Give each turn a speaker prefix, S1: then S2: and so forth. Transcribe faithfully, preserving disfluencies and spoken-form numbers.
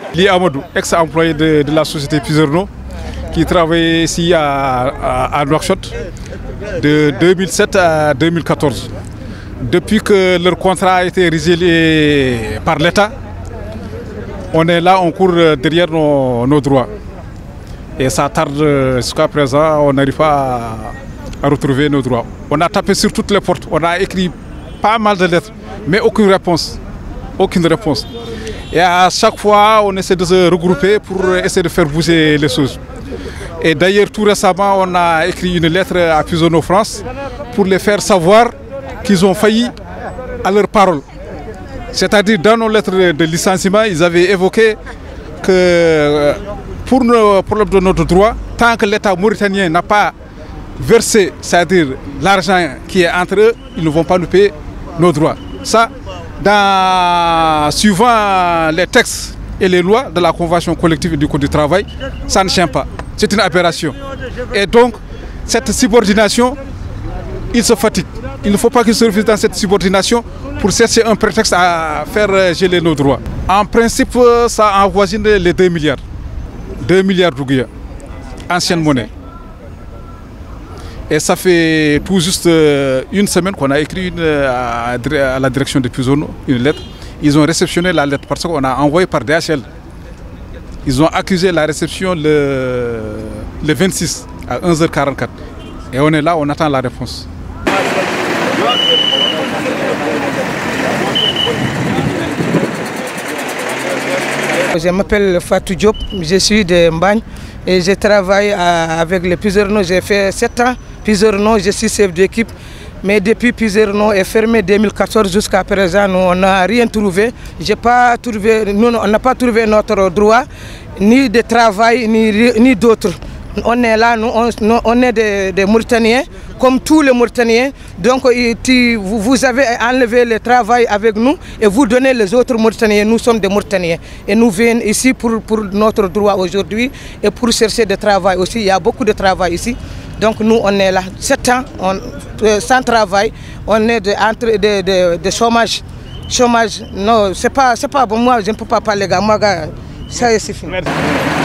S1: Li Amadou, ex-employé de, de la société Piserno, qui travaillait ici à, à, à Nouakchott de deux mille sept à deux mille quatorze. Depuis que leur contrat a été résilié par l'État, on est là, on court derrière nos, nos droits. Et ça tarde jusqu'à présent, on n'arrive pas à, à retrouver nos droits. On a tapé sur toutes les portes, on a écrit pas mal de lettres, mais aucune réponse. Aucune réponse. Et à chaque fois, on essaie de se regrouper pour essayer de faire bouger les choses. Et d'ailleurs, tout récemment, on a écrit une lettre à Piserno France pour les faire savoir qu'ils ont failli à leur parole. C'est-à-dire, dans nos lettres de licenciement, ils avaient évoqué que pour le problème de notre droit, tant que l'État mauritanien n'a pas versé, c'est-à-dire l'argent qui est entre eux, ils ne vont pas nous payer nos droits. Ça, dans, suivant les textes et les lois de la Convention collective du Code du travail, ça ne tient pas. C'est une aberration. Et donc, cette subordination, il se fatigue. Il ne faut pas qu'il se refuse dans cette subordination pour chercher un prétexte à faire geler nos droits. En principe, ça avoisine les deux milliards. deux milliards d'ouguiya, ancienne monnaie. Et ça fait tout juste une semaine qu'on a écrit une, à, à la direction de Piserno une lettre. Ils ont réceptionné la lettre parce qu'on a envoyé par D H L. Ils ont accusé la réception le, le vingt-six à onze heures quarante-quatre. Et on est là, on attend la réponse.
S2: Je m'appelle Fatou Diop, je suis de Mbagne et je travaille avec les Piserno. J'ai fait sept ans Piserno, je suis chef d'équipe. Mais depuis Piserno est fermé deux mille quatorze jusqu'à présent, nous, on n'a rien trouvé. J'ai pas trouvé. Nous, on n'a pas trouvé notre droit, ni de travail, ni, ni d'autres. On est là, nous, on, on est des, des Mauritaniens, comme tous les Mauritaniens. Donc vous, vous avez enlevé le travail avec nous et vous donnez les autres Mauritaniens. Nous sommes des Mauritaniens et nous venons ici pour, pour notre droit aujourd'hui et pour chercher du travail aussi. Il y a beaucoup de travail ici. Donc nous, on est là, sept ans, on, euh, sans travail, on est de, entre, de, de, de chômage. Chômage, non, c'est pas, c'est pas bon, moi je ne peux pas parler, gars, moi, gars, ça c'est fini. Merci.